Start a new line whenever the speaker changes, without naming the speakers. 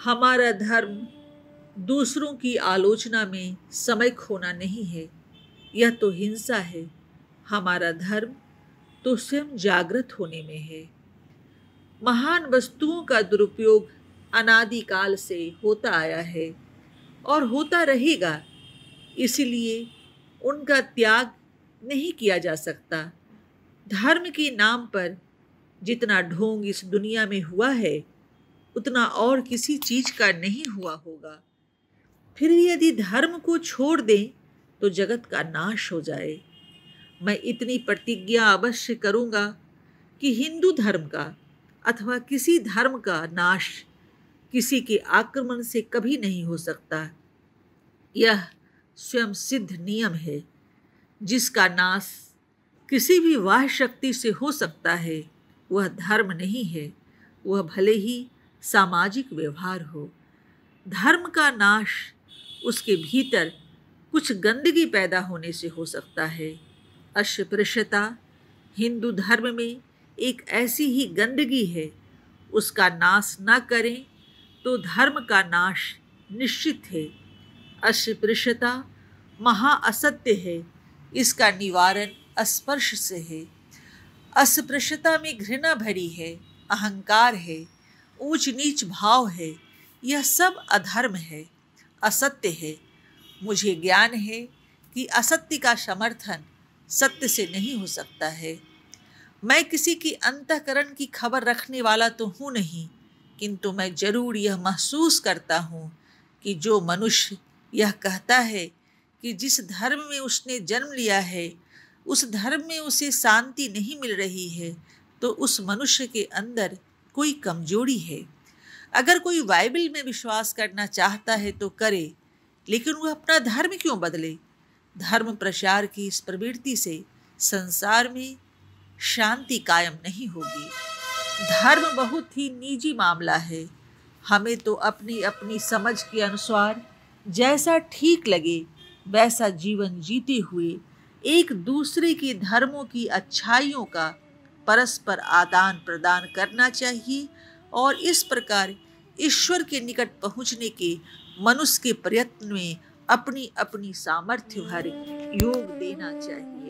हमारा धर्म दूसरों की आलोचना में समय खोना नहीं है, यह तो हिंसा है। हमारा धर्म तो स्वयं जागृत होने में है। महान वस्तुओं का दुरुपयोग अनादिकाल से होता आया है और होता रहेगा, इसलिए उनका त्याग नहीं किया जा सकता। धर्म के नाम पर जितना ढोंग इस दुनिया में हुआ है, उतना और किसी चीज का नहीं हुआ होगा। फिर भी यदि धर्म को छोड़ दें तो जगत का नाश हो जाए। मैं इतनी प्रतिज्ञा अवश्य करूंगा कि हिंदू धर्म का अथवा किसी धर्म का नाश किसी के आक्रमण से कभी नहीं हो सकता। यह स्वयं सिद्ध नियम है। जिसका नाश किसी भी वाह शक्ति से हो सकता है, वह धर्म नहीं है, वह भले ही सामाजिक व्यवहार हो। धर्म का नाश उसके भीतर कुछ गंदगी पैदा होने से हो सकता है। अस्पृश्यता हिंदू धर्म में एक ऐसी ही गंदगी है। उसका नाश न करें तो धर्म का नाश निश्चित है। अस्पृश्यता महाअसत्य है, इसका निवारण स्पर्श से है। अस्पृश्यता में घृणा भरी है, अहंकार है, ऊंच नीच भाव है। यह सब अधर्म है, असत्य है। मुझे ज्ञान है कि असत्य का समर्थन सत्य से नहीं हो सकता है। मैं किसी की अंतःकरण की खबर रखने वाला तो हूँ नहीं, किंतु मैं जरूर यह महसूस करता हूँ कि जो मनुष्य यह कहता है कि जिस धर्म में उसने जन्म लिया है उस धर्म में उसे शांति नहीं मिल रही है, तो उस मनुष्य के अंदर कोई कमजोरी है। अगर कोई बाइबल में विश्वास करना चाहता है तो करे, लेकिन वह अपना धर्म क्यों बदले? धर्म प्रचार की इस प्रवृत्ति से संसार में शांति कायम नहीं होगी। धर्म बहुत ही निजी मामला है। हमें तो अपनी अपनी समझ के अनुसार जैसा ठीक लगे वैसा जीवन जीते हुए एक दूसरे के धर्मों की अच्छाइयों का परस्पर आदान प्रदान करना चाहिए और इस प्रकार ईश्वर के निकट पहुंचने के मनुष्य के प्रयत्न में अपनी अपनी सामर्थ्य भर योग देना चाहिए।